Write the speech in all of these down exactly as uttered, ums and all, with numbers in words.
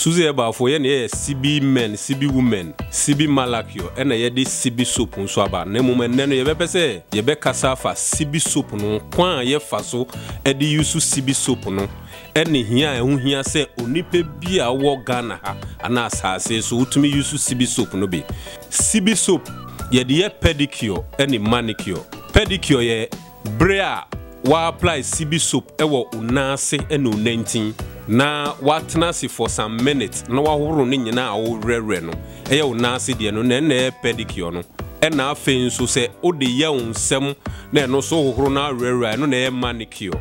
Susie Ebafo ye ne C B men, C B women, C B malakyo, ena ye de C B soap nso aba. Ne moment neno ye be pese, ye be kasa fa C B soap no, kwan ye faso e de use C B soap no. Eni hia ehun hia se onipe bi a wo Ghana ha ana asase so utumi use C B soap no be. C B soap ye de ye pedicure eni manicure. Pedicure ye brea wa apply C B soap ewo unase eno nineteen. Na watnasi for some minutes na wahoro ne nyina a wo rere no eye wo nase de no na na pedicure no e na afen so se o de ye onsem na no so hohoro na rere no na e manicure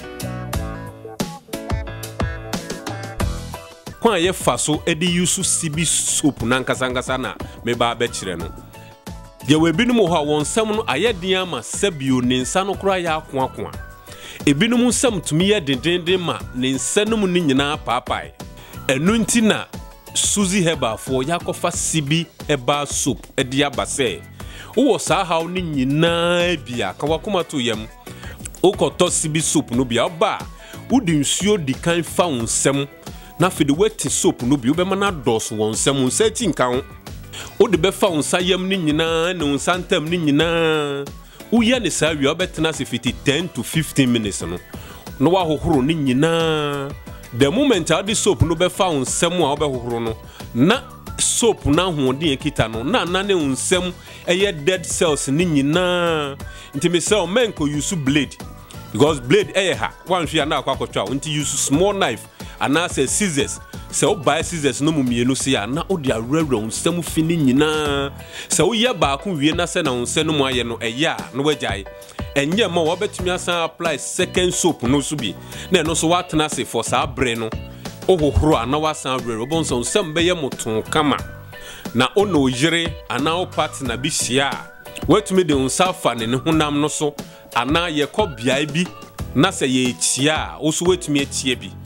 kwa ye faso e de use C B soap na nkasangasa na me ba be kire no de we binum ho a wonsem no ayedin ama sabio ne nsa no kura ya akoakoa ebinum nsam tumi ye dendenden ma ne nsanum ni nyina paapai enu nti na Susie Ebafo yakofa C B eba soap edi abase wo sa haw ni nyina bia ka wakoma to yam ukoto C B soap no bia ba udi nsuo di kan fa onsam na fede weti soap no bia obema na dos wonsam nsa ti nka ho odi be fa onsa yam ni nyina ne onsa ntam ni nyina uye ne sa wi obetena se fifty ten to fifteen minutes no no wa hohoro ni nyina the moment a di soap no be fa onsam a obe hohoro no na soap na hoodin ekita no na na ne onsam eye dead cells ni nyina nti me say o men ko use blade because blade eye ha wan hwe na akwakotwa nti use small knife and say scissors. Se o buy scissors no mumienu se ya na o de awrawra onsam fini nyina se o ye ba ko wie na se na onsam no mu aye no eya no wagyae enye ma wo betumi asan apply second soap no so bi na no so watena se for sa bre no o hohoro ana wasan awrawra o bonso onsam be ye moton kama na o no yire ana o partner bi hia watumi de onsa fa ne honam no so ana ye kɔ biai bi na se ye chia o so watumi atie bi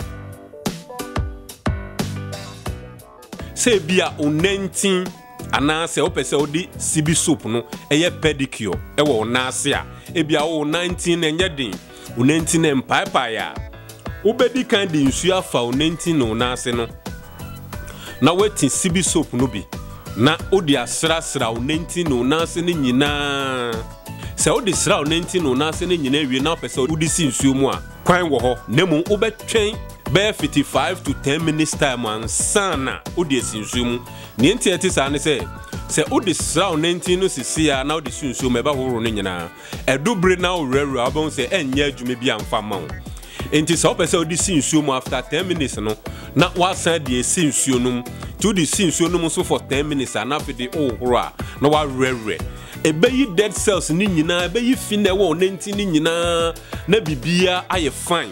se bia o nineteen ana se o pese o di C B soap no eye pedicure e wo na ase a e bia o nineteen enye din o nineteen empire pa ya o bedi kan di nsu afa o nineteen no na ase no na wetin C B soap no bi na o di asra sra o nineteen no na ase ni nyina se o di sra o nineteen no na ase ni nyina wie na pese o di si nsu mu a kwan wo ho nemu o betwen be fifty-five to ten minutes time and sana odi esinsumu ni enti eti sa ne se se odi sra nineteen no sisi ya na odi sunsumu e ba horo ne nyina edubre na orere abon se enye adwuma bi amfa ma wo enti se opese odi sunsumu after ten minutes no na wasan di esinsumu no to di sunsumu no so for ten minutes and after the ohoro a na wa rere ebeyi dead cells ni nyina ebeyi fine wo nineteen ni nyina na bibia aye fine.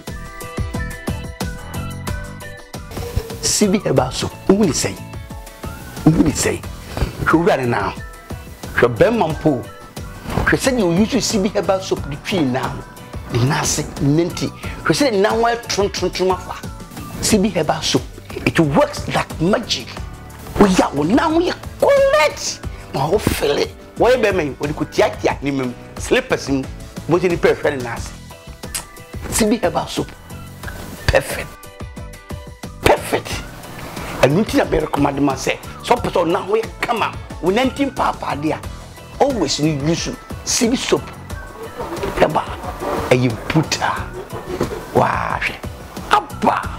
C B Ebafo uni say uni say so right now so ben mampo so say you use C B Ebafo the tree now the nase ninety so say now why tron tron tron afa C B Ebafo it works like magic we ya we now we correct ma ho feel it why be me we could tia tia ni mem slippers mo ti ni perfect nase C B Ebafo perfect perfect. And nothing I be recommend myself. So person now we come out. We nineteen papa there. Always need use C B soap. Eba, and you put her. Wow, abba.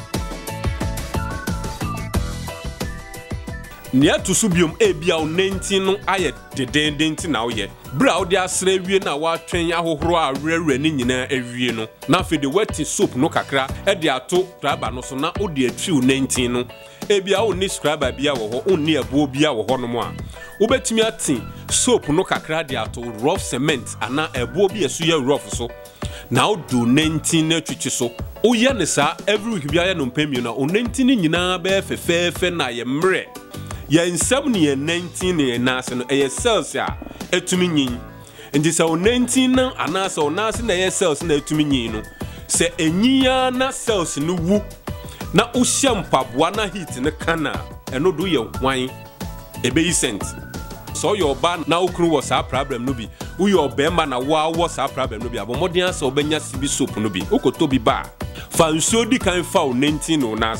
Nia to subium e bia o nineteen no aye dedenden ti na wo ye bra wo de asra wie na wa twen ahohoro a rere ni nyina awie no na fe de weti soap no kakra e de ato traba no so na wo de atwi o nineteen no e bia wo ni scrubber bia wo ho onni abo bia wo ho no mo a wo betimi ati soap no kakra de ato rough cement ana abo bia so ye rough so na wo do nineteen na twitwi so wo ye ne sa every week bia ye no mpamio na o nineteen nyina be fefefe na ye mre ya nsam ni ye nineteen ni na se no e cells a etumi nyin ndi se o nineteen na ana se o na se na ye cells na etumi nyin no se enyiya na cells no wu na o hyampaboa na heat ne kana eno do ye hwan ebe yi cent so your ban na okunu was a problem no bi wo your bema na wa was a problem no bi abomodin ase obenya C B soap no bi okoto bi ba fa nsuo di kan fa o nineteen no na se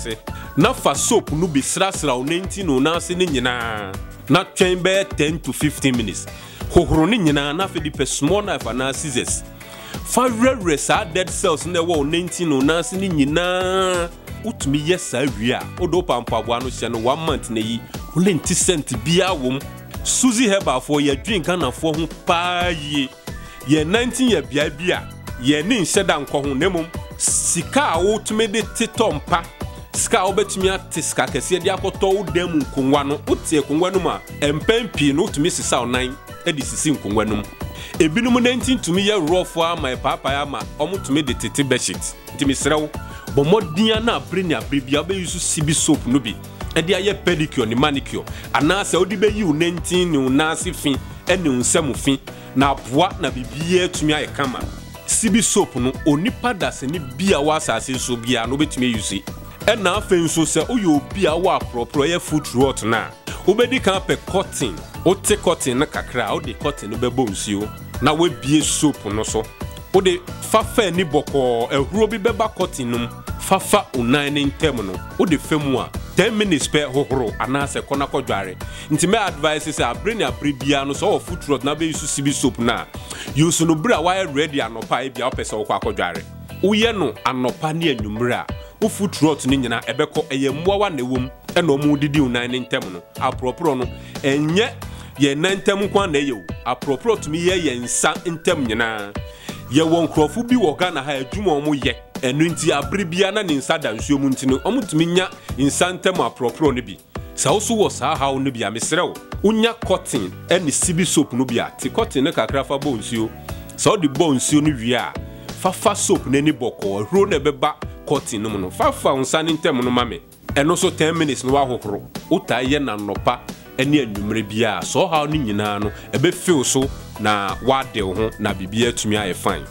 na fa soap no bi srasra o nineteen no na se ne nyina na twen be ten to fifteen minutes hohoro ne nyina na fe di pe small knife na scissors fa rere sa dead cells na wo nineteen no na se ne nyina utumi yesa wi a odo pampa bo ano hye no one month na yi ninety cent bia wom Suzy Herbal for ye drink na for ho paaye ye nineteen ye bia bia ye ni nhyeda nkɔ ho nemom sika a wotumi de titompa sika obetumi ate sika kese de akɔtɔ wo dam nkonwa no wote konwa no ma empempi no wotumi sisa onan edi sisi nkonwa no ebinum nineteen tumi ye rough ama papa ya ma omutumi de tete bedsheet ntimi serew bomodin na abreni abrebia be use sibi soap no bi e de aye pedicure ni manicure ana se odi be yi o nineteen ni unase fin ene unsem fin na aboa na bibie tumi aye kama sibi soap no onipa dase ni bia wa asase so bia no betumi use e na afen so se oyo bia wa propro ye foot rot na obedi kan pe cotton o te cotton na kakra o de cotton no be bonsuo na we bie soap no so o de fafa ni boko ehuro bi beba cotton num fafa unan ni ntem no o de femu a ten minutes per hohoro anase kona kodware nti me advice say abreni abrebia no so foot rot na be use sibi soap na use no bra wa ready anopa e bia opese wo akwadware uye no anopa ne anwumra wo foot rot ni nyina ebekọ eye mmoa na ewom e no mu didi unan ni ntem no apropro no enye ye nantem kwa na ye apropro tumi ye ye nsa ntem nyina ye won krofu bi wo Ghana ha adwuma omo ye enu nti abrebia na ne nsa da nsuo mu ntino omutumi nya insantem apropro ne bi sa oso wo sa ha no bi amesrew unya cotton eni sibi soap no bia ti cotton ne kakra fa bo nsuo sa odi bo nsuo no wi a fa fa soap ne ni boko hro na beba cotton no no fa fa unsa ne ntem no mame eno so ten minutes no wa hohoro uta ye na nopa eni anwumre bia so ha no nyina no ebe feel so na wade ho na bibia atumi aye fine.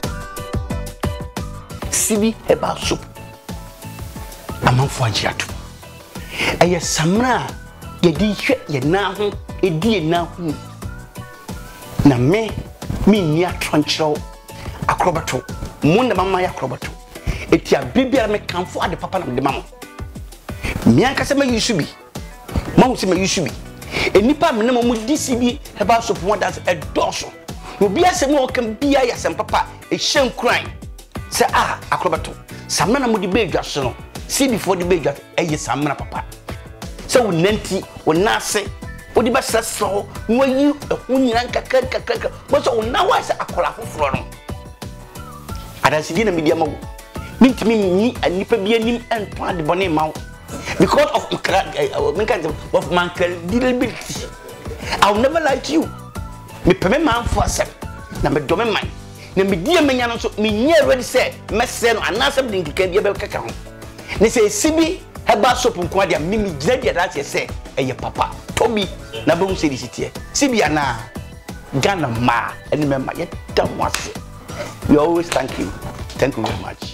Sibi Herbal soap amanfo agiato eye samra ye di hwe ye na ho edi ye na ho na me me ni atronchiro akrobato mu na mama ya akrobato eti abibia me kanfo ade papa na de mama me anka se ma yusubi ma hu se ma yusubi enipa me na mo di Sibi Herbal soap mo da e doso obi asem o kan bia ya sem papa e hyen kran se ah akrobato samna na mo di bedwa so no see before the bedwa eye samna papa se wo nanti wo nase wo di ba saso wo yi ehun nyina kakka kakka bo so wo na wa se akola foforo no adansi di na media mawo mintimi ni anipa bi anim enton de bone mawo because of of my credibility. I'll never lie to you. Me peme man for asem na me dome man na me die menya no so me nye ready say me say no anasem din kika bia be kaka ho ne say Sibi Herbal soap nko dia me me gina dia that say eye papa Toby na be say disitie Sibi ana Ghana ma eni me ma ye dam wase. We always thank you. Thank you very much.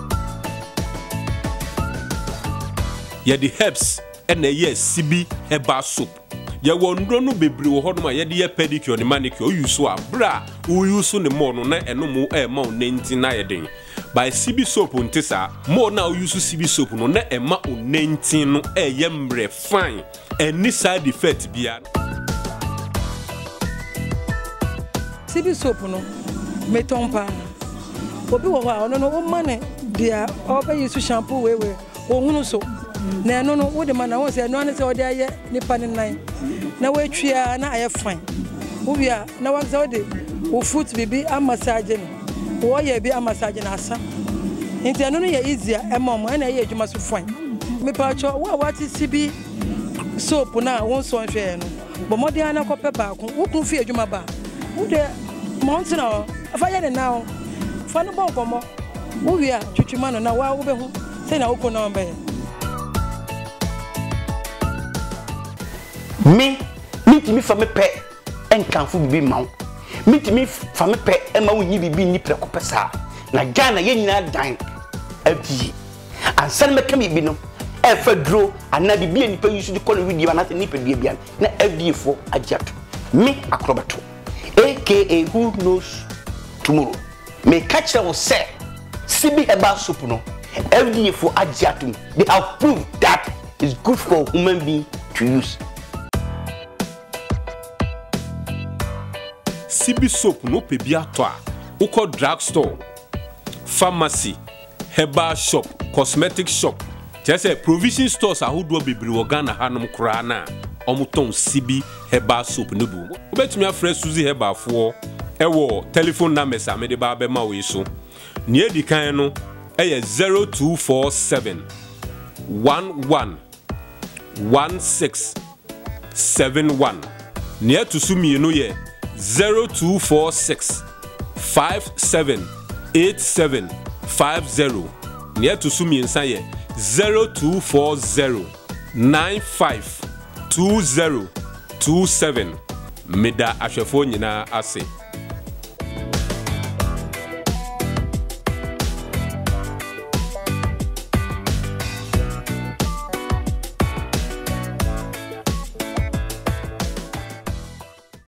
Ye the herbs and ye Sibi Herbal soap. Ye wondro no bebre wo hodoma ye de ye pedicure ni manicure use so abra wo use ne mo no na eno mo e ma ninety na ye den by Sibi soap ntisa mo na wo use Sibi soap no na e ma ninety no e ye mbre fine any side effect bia. Sibi soap no metompa obi wo ha no no wo mane dia oba use shampoo we we wo hunu so na no no wo de mana wo se no ane se wo de aye nipa ne nan na wo atwia na aye fine wo bia na wo se wo de wo foot bibi a massage no wo ye bi a massage na asa nti no no ye easy e mom na ye adwuma so fine me pa cho wo wati Sibi soap na wo so nhwe no bo modern na kope ba ko wo kun fi adwuma ba wo de mountain na fa ye ne na wo fa no bon komo wo bia twitwima no na wa wo be hu se na wo ko na mbe me mitimi fa me pe enkanfo bibi mawo mitimi fa me pe e ma wonyi bibi ni preko pesa na Ghana ye nyina dan abi ansan me kam bibi no e fa duro ana bibi ni pa yusu di kono video na ni pa die bia na abiefo agiato me akrobato aka who knows tomorrow me catch them say Sibi Herbal soap no F D A for Ajatum, they have proved that it's good for human being to use. Sibi soap no pe bi ato a uko drugstore, pharmacy, herbal shop, cosmetic shop. Just provision stores ahodo bebiri wo Ghana hanom kra na omuton Sibi herbal soap no bu. Obetumi afre Suzy herbal fo ewo telephone numbers amede ba be ma we so. Ne edi kan no eye zero two four seven one one one six seven one. Ne to sumi no ye zero two four six five seven eight seven five zero. Ne to sumi nsan ye zero two four zero nine five two zero two seven. Meda ahwefo nyina ase.